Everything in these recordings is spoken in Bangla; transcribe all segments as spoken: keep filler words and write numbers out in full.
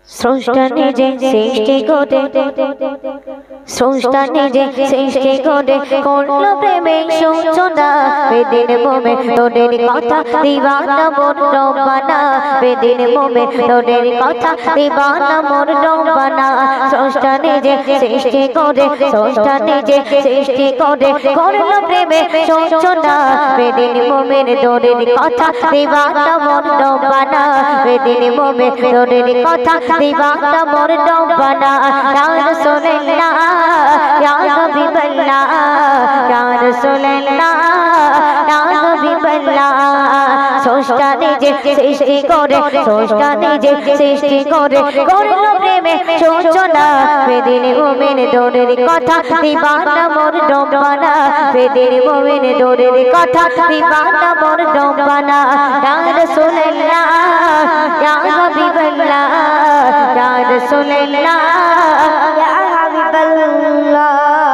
স্রষ্টা নিজে সৃষ্টি করে স্রষ্টা নিজে সৃষ্টি করে করলো প্রেমে সূচনা বেদিন মোমে তোদের কথা দিবানা মোর রব্বানা বেদিন মোমে তোদের কথা দিবানা মোর রব্বানা স্রষ্টা নিজে সৃষ্টি করে স্রষ্টা নিজে সৃষ্টি করে করলো প্রেমে সূচনা বেদিন মোমে তোদের কথা দিবানা মোর রব্বানা বেদিন মোমে তোদের কথা দিবানা মোর রব্বানা ইয়া রাসূলুল্লাহ ইয়া হাবিবাল্লাহ ইয়া রাসূলুল্লাহ ইয়া হাবিবাল্লাহ স্রষ্টা নিজে সৃষ্টি করে স্রষ্টা নিজে সৃষ্টি করে করলো প্রেমে সূচনা বেদিন মুমিন তোদের কথা দিবানা মোর রব্বানা বেদিন মুমিন তোদের কথা দিবানা মোর রব্বানা ইয়া রাসূলুল্লাহ ইয়া হাবিবাল্লাহ ইয়া রাসূলুল্লাহ ইয়া হাবিবাল্লাহ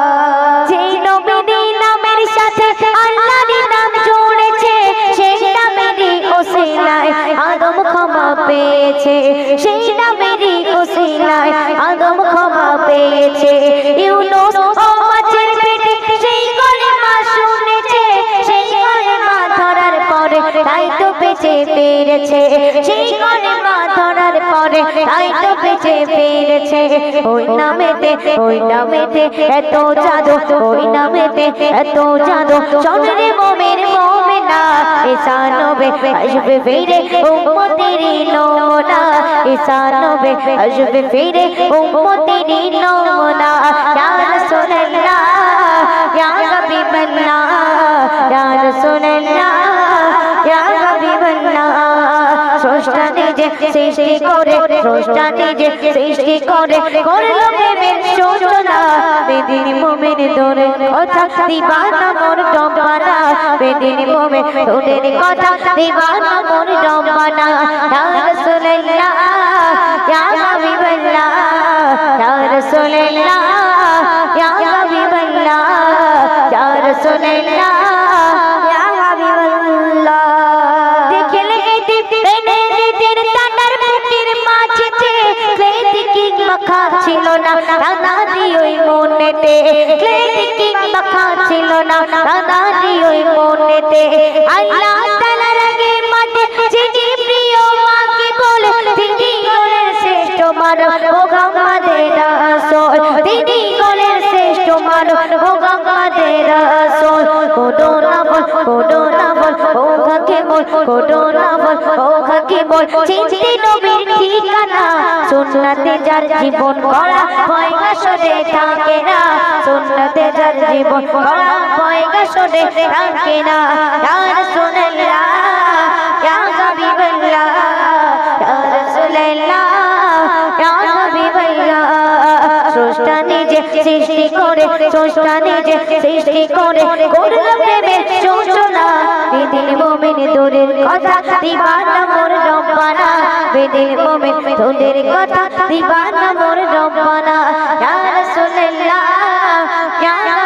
যেই নবীর নামের সাথে আল্লাহর নাম জুড়েছে সেই নামেরই ওসিলায় আদম ক্ষমা পেয়েছে সেই নামেরই ওসিলায় আদম ক্ষমা পেয়েছে ইউনূস ও মাছের পেটে সেই কলেমা শুনেছে সেই কলেমা ধরার পরে তাই তো বেঁচে ফিরেছে সেই কলেমা ধরার পরে তাই তো বেঁচে ফিরেছে ওই নামেতে ওই নামেতে এত জাদু ওই নামেতে এত জাদু শোনরে মুমিন মুমিনা ঈসা নবী আসবে ফিরে উম্মতেরই নমুনা ঈসা নবী আসবে ফিরে উম্মতেরই নমুনা ইয়া রাসূলুল্লাহ ইয়া হাবিবাল্লাহ ইয়া রাসূলুল্লাহ ইয়া হাবিবাল্লাহ স্রষ্টা নিজে সৃষ্টি করে স্রষ্টা নিজে সৃষ্টি করে করলো প্রেমের সূচনা বেদিন মুমিন তোদের কথা দিবানা মোর রব্বানা বেদিন মুমিন তোদের কথা দিবানা মোর রব্বানা ইয়া রাসূলুল্লাহ ইয়া হাবিবাল্লাহ ইয়া রাসূলুল্লাহ ইয়া হাবিবাল্লাহ ইয়া রাসূলুল্লাহ ইয়া হাবিবাল্লাহ দেখলে মাখা ছিল না রানারি ওই মনেতে ক্লেদিকি মাখা ছিল না রানারি ওই মনেতে আল্লাহ তাআলা লাগে মাঝে যিনি প্রিয় মাকে বলে তিনি গোলের শ্রেষ্ঠ মানব মুহাম্মদের রাসূল তিনি গোলের শ্রেষ্ঠ মানব মুহাম্মদের রাসূল কোন নামল কোন নামল ও খাকে বল কোন নামল ও খাকে বল চিনতে নবীর ঠিকানা সুন্নতে যার জীবন গড়া হয় গাছরে থাকে না সুন্নতে যার জীবন গড়া হয় গাছরে থাকে না ইয়া রাসূলুল্লাহ ইয়া হাবিবাল্লাহ ইয়া রাসূলুল্লাহ ইয়া হাবিবাল্লাহ স্রষ্টা নিজে সৃষ্টি করে স্রষ্টা নিজে সৃষ্টি করে করলো প্রেমের সূচনা বেদিন মুমিন তোদের কথা দিবানা মোর রব্বানা বেদিন মুমিন তোদের কথা দিবানা মোর রব্বানা ইয়া রাসূলুল্লাহ ইয়া